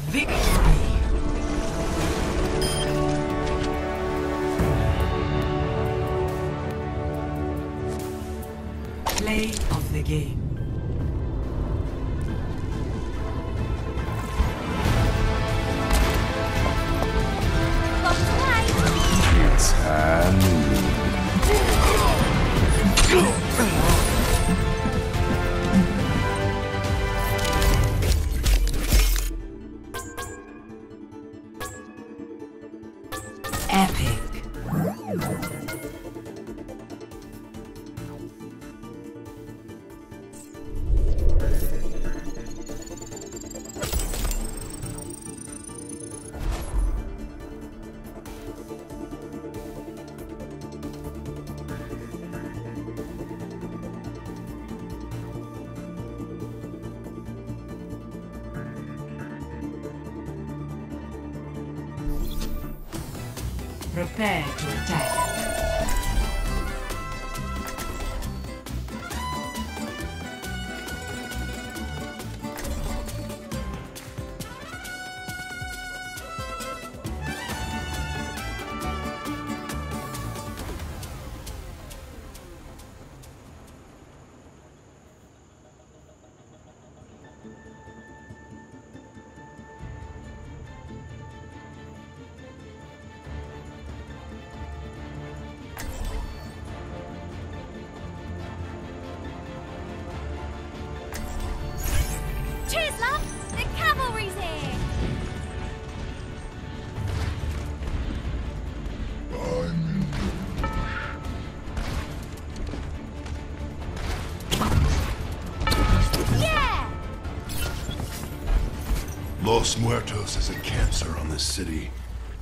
Victory. Play of the game. It's hand. Epic. Prepare to attack. Cheers, love! The cavalry's here! Yeah! Los Muertos is a cancer on this city.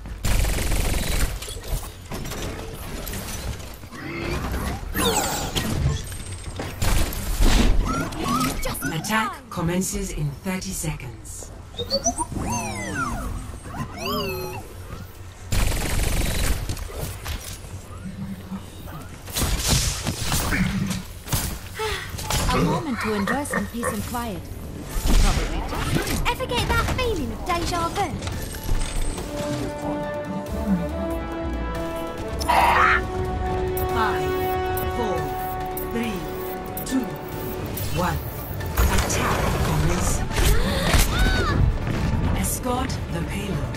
Attack commences in 30 seconds. A moment to enjoy some peace and quiet. Probably just Ever get that feeling of deja vu? 5, 4, 3, 2, 1. Attack commencing. Escort the payload.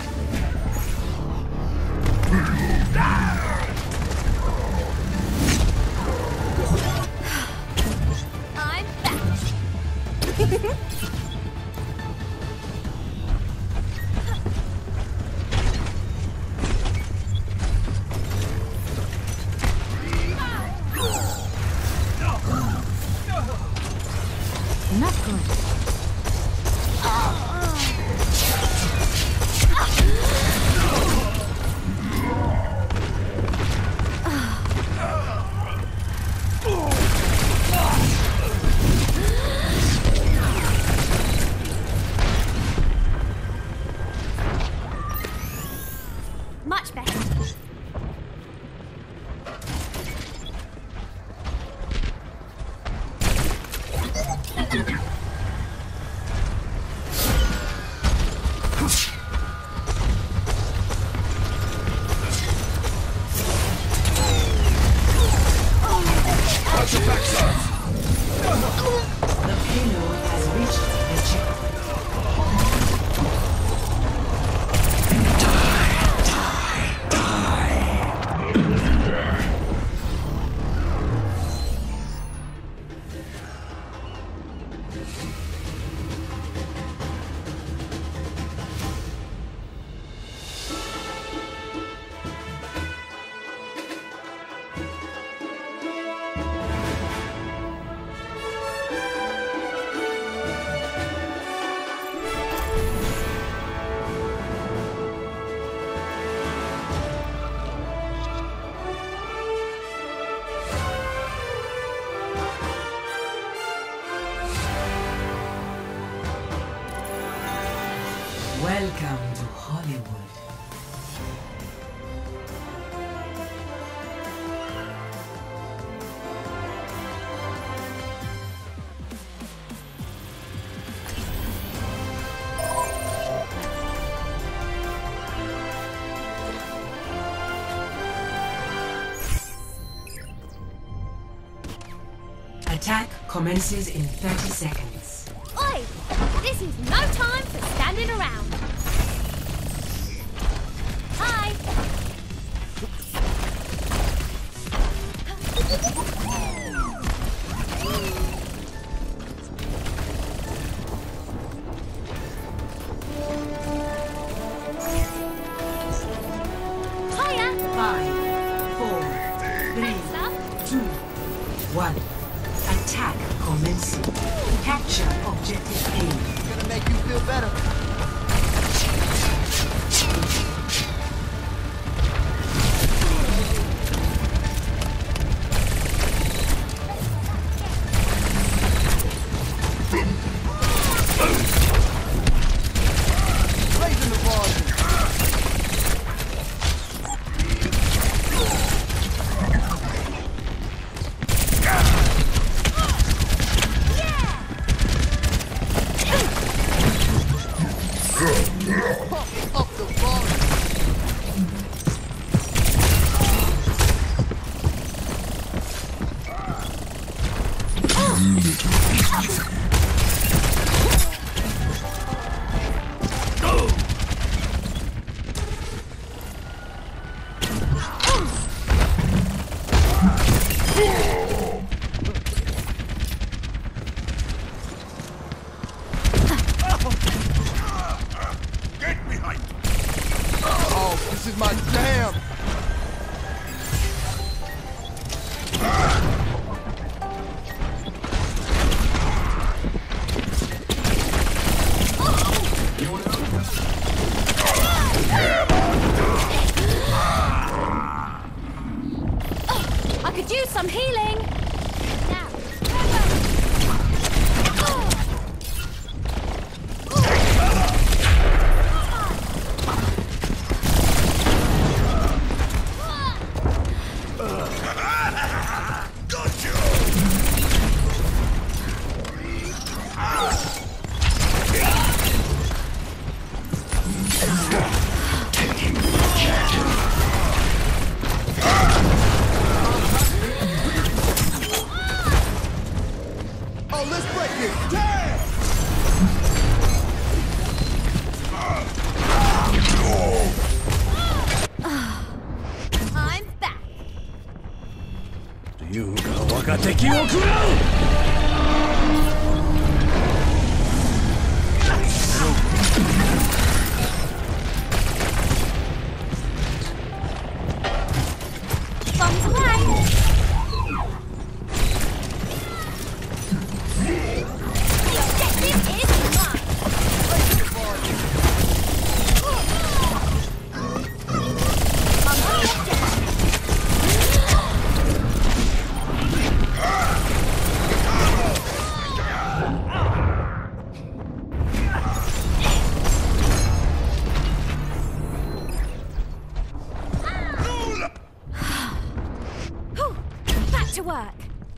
I'm back. not good. Much better. Watch your backside! The payload has reached the checkpoint. Welcome to Hollywood. Attack commences in 30 seconds. Oi! This is no time for standing around. Hi! Hiya! 5, 4, 3, Thanks, love. 2, 1. Attack commencing. Capture objective A. Gonna make you feel better. Raising the volume. Pump up the volume. Get behind! Oh, this is my jam. I could use some healing. Now. Got you! Oh, let's break it. Damn! I'm back. 竜が我が敵を食らう Bombs away. The objective is mine. Raising the volume. I'm on the objective. Whew. Back to work.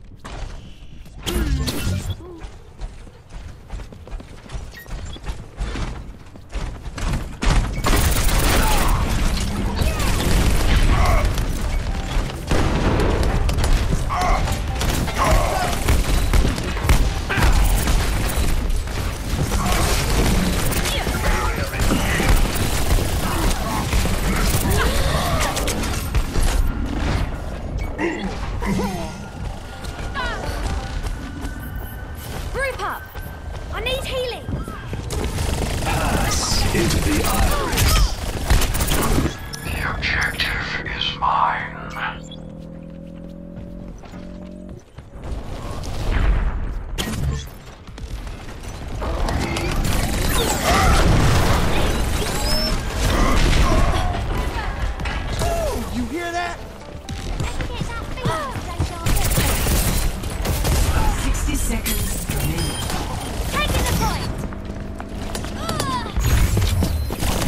Group up. I need healing. Pass into the iris. The objective is mine. You hear that? Let me get that feeling of deja vu. 60 seconds remaining. Taking the point.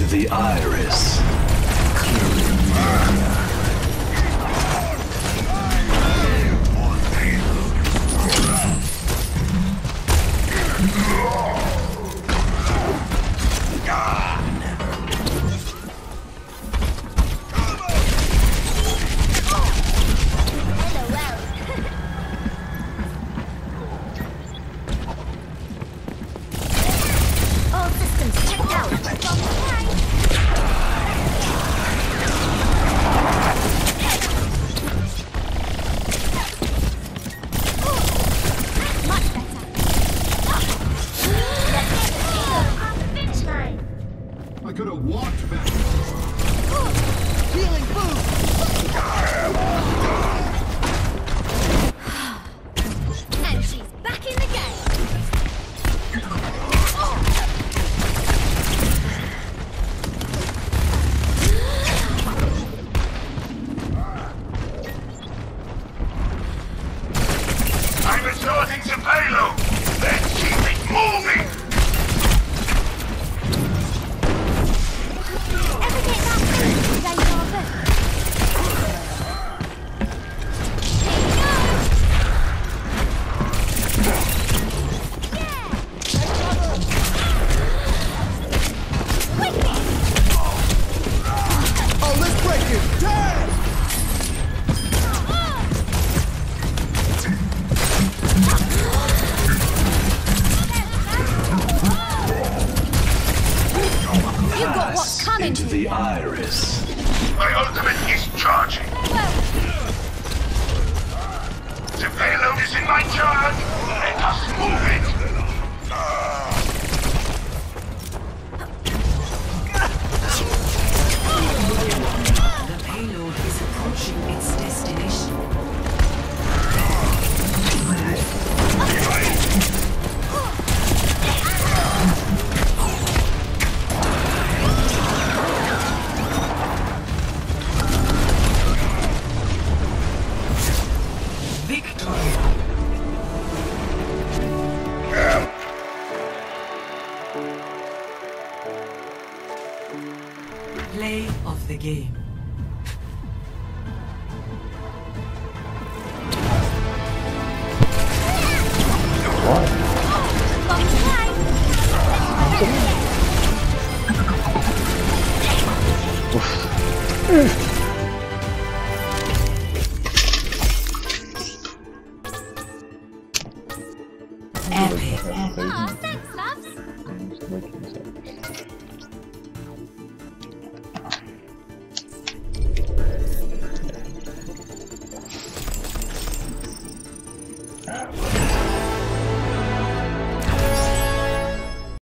the iris. All systems checked out. Much better. Finish line. I could have walked back. Healing boost! And she's back in the game. I'm resorting to payload. Let's keep it moving. Ever get that feeling deja vu? Here you go. Yeah. Quickly. Oh, let's break it! Damn! You got what's coming Into to the you. iris. My ultimate is charging. Well, The payload is in my charge. Let us move it. The payload is approaching its destination. Victory! Play of the game. bomb's away.